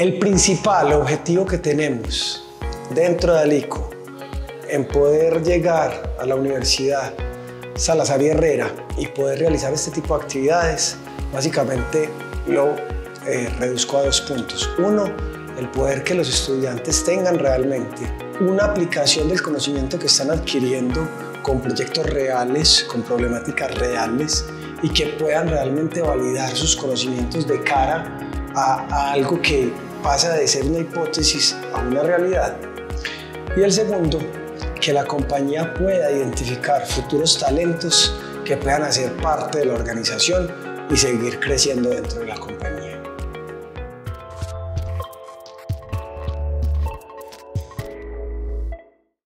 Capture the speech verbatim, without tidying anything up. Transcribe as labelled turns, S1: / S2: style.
S1: El principal objetivo que tenemos dentro de Alico en poder llegar a la Universidad Salazar y Herrera y poder realizar este tipo de actividades, básicamente lo eh, reduzco a dos puntos. Uno, el poder que los estudiantes tengan realmente una aplicación del conocimiento que están adquiriendo con proyectos reales, con problemáticas reales y que puedan realmente validar sus conocimientos de cara a, a algo que pasa de ser una hipótesis a una realidad. Y el segundo, que la compañía pueda identificar futuros talentos que puedan hacer parte de la organización y seguir creciendo dentro de la compañía.